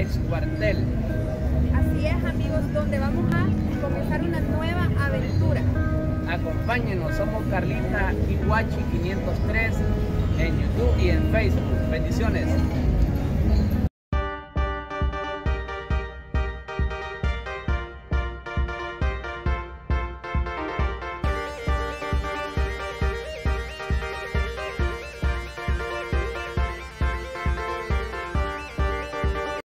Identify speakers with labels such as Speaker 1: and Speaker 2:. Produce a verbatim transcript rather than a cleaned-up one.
Speaker 1: ex cuartel.
Speaker 2: Así es, amigos, donde vamos a comenzar una nueva aventura.
Speaker 1: Acompáñenos, somos Carlita Iguachi quinientos tres en YouTube y en Facebook. Bendiciones.